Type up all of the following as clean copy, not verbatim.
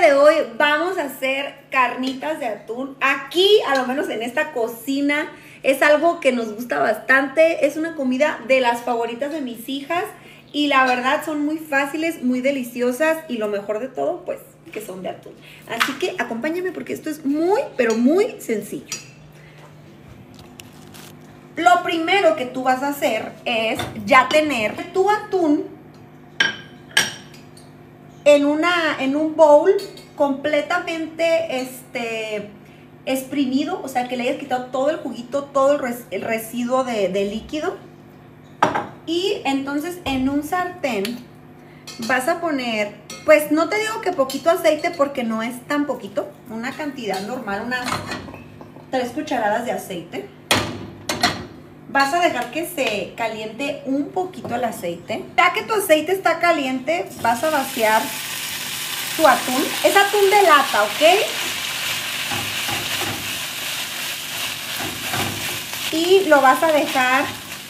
de hoy vamos a hacer carnitas de atún. Aquí, a lo menos en esta cocina, es algo que nos gusta bastante. Es una comida de las favoritas de mis hijas y la verdad son muy fáciles, muy deliciosas y lo mejor de todo, pues, que son de atún. Así que acompáñame porque esto es muy, pero muy sencillo. Lo primero que tú vas a hacer es ya tener tu atún en un bowl completamente exprimido, o sea que le hayas quitado todo el juguito, todo el residuo de líquido. Y entonces en un sartén vas a poner, pues no te digo que poquito aceite porque no es tan poquito, una cantidad normal, unas 3 cucharadas de aceite. Vas a dejar que se caliente un poquito el aceite. Ya que tu aceite está caliente, vas a vaciar tu atún. Es atún de lata, ¿ok? Y lo vas a dejar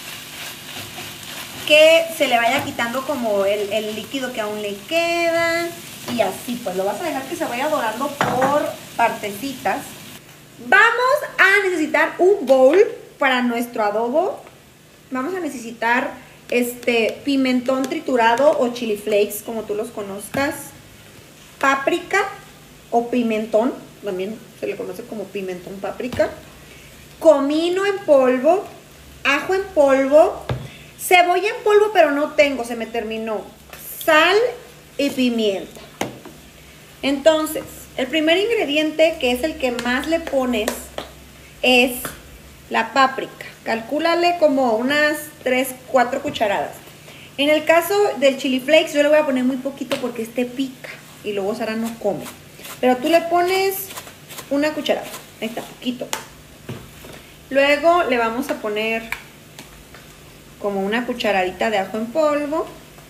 que se le vaya quitando como el líquido que aún le queda. Y así, pues lo vas a dejar que se vaya dorando por partecitas. Vamos a necesitar un bowl para nuestro adobo. Vamos a necesitar pimentón triturado o chili flakes, como tú los conozcas, páprica o pimentón, también se le conoce como pimentón páprica, comino en polvo, ajo en polvo, cebolla en polvo, pero no tengo, se me terminó, sal y pimienta. Entonces, el primer ingrediente, que es el que más le pones, es la páprica. Calcúlale como unas 3-4 cucharadas. En el caso del chili flakes yo le voy a poner muy poquito porque pica y luego Sara no come. Pero tú le pones una cucharada. Ahí está, poquito. Luego le vamos a poner como una cucharadita de ajo en polvo.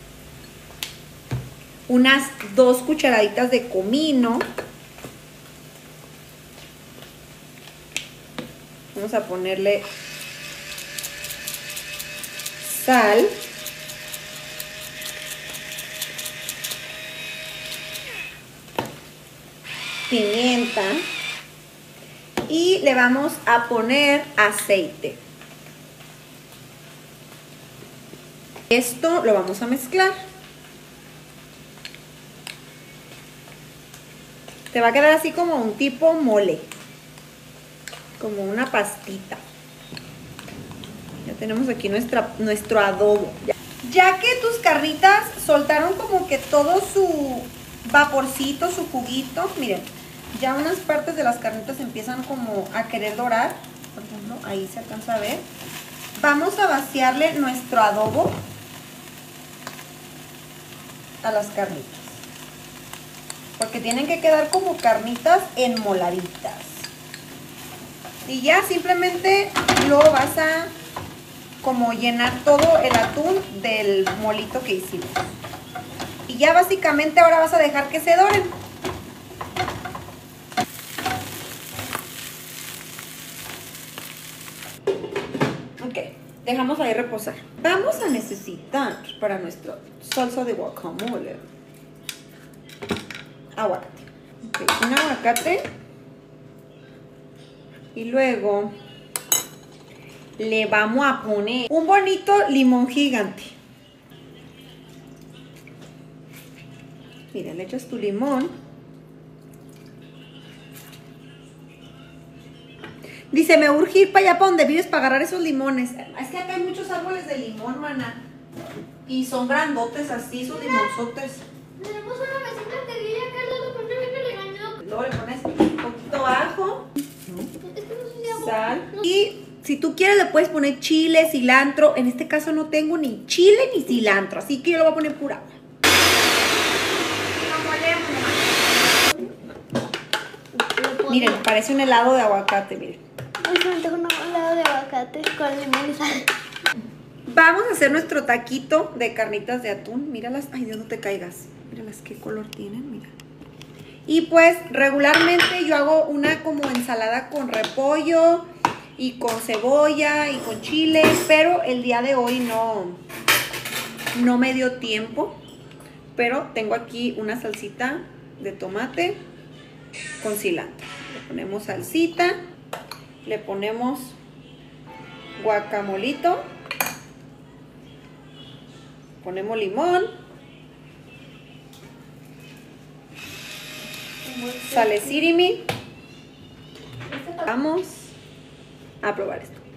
Unas 2 cucharaditas de comino. Vamos a ponerle sal. Pimienta. Y le vamos a poner aceite. Esto lo vamos a mezclar. Te va a quedar así como un tipo mole. Como una pastita. Ya tenemos aquí nuestro adobo. Ya que tus carnitas soltaron como que todo su vaporcito, su juguito, miren, ya unas partes de las carnitas empiezan como a querer dorar. Por ejemplo, ahí se alcanza a ver. Vamos a vaciarle nuestro adobo a las carnitas. Porque tienen que quedar como carnitas enmoladitas. Y ya simplemente lo vas a como llenar todo el atún del molito que hicimos. Y ya básicamente ahora vas a dejar que se doren. Ok, dejamos ahí reposar. Vamos a necesitar para nuestra salsa de guacamole aguacate. Okay, un aguacate. Y luego le vamos a poner un bonito limón gigante. Mira, le echas tu limón. Dice, me urge ir para allá para donde vives para agarrar esos limones. Es que acá hay muchos árboles de limón, mana. Y son grandotes así, sus limonzotes. Tenemos una vecina que vive acá al lado, pero me regañó. Luego le pones un poquito ajo, sal. Y si tú quieres le puedes poner chile, cilantro. En este caso no tengo ni chile ni cilantro, así que yo le voy a poner pura agua. Miren, parece un helado de aguacate, miren. Hoy se me antoja un helado de aguacate con limón y sal. Vamos a hacer nuestro taquito de carnitas de atún. Míralas, ay Dios, no te caigas. Míralas qué color tienen, mira. Y pues regularmente yo hago una como ensalada con repollo y con cebolla y con chile, pero el día de hoy no me dio tiempo. Pero tengo aquí una salsita de tomate con cilantro. Le ponemos salsita, le ponemos guacamolito, ponemos limón, sale sirimi. Vamos a probar esto.